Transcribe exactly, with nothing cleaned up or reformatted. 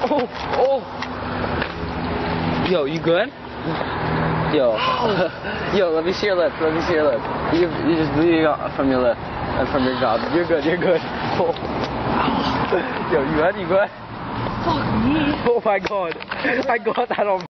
Oh, oh. Yo, you good? Yo. Yo, let me see your lip. Let me see your lip. You, you're just bleeding out from your lip and from your jaw. You're good, you're good. Oh. Yo, you good? You good? Fuck me. Oh my god. I got that on